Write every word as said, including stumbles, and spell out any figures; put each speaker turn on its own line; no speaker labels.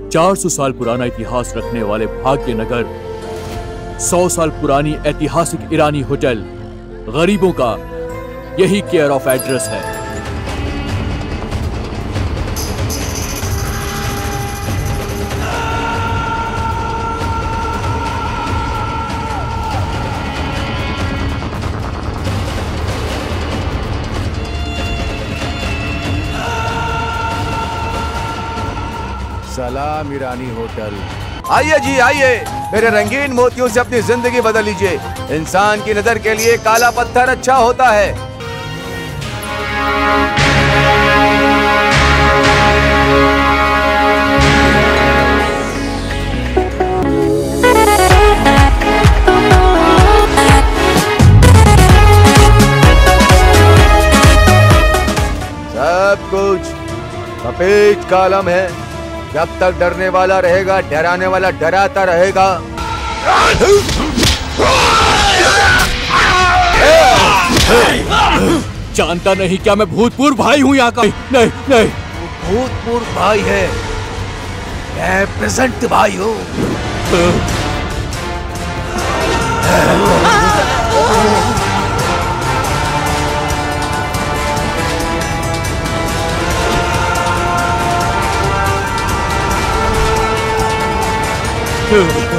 चार सौ साल पुराना इतिहास रखने वाले भाग्यनगर, सौ साल पुरानी ऐतिहासिक ईरानी होटल, गरीबों का यही केयर ऑफ एड्रेस है।
सलाम ईरानी होटल।
आइए जी आइए, मेरे रंगीन मोतियों से अपनी जिंदगी बदल लीजिए। इंसान की नजर के लिए काला पत्थर अच्छा होता है। सब कुछ सफेद कालम है। जब तक डरने वाला रहेगा, डराने वाला डराता रहेगा।
जानता नहीं क्या मैं भूतपूर्व भाई हूं यहाँ का? नहीं नहीं,
भूतपूर्व भाई है, मैं प्रेजेंट भाई हूँ।
Ugh.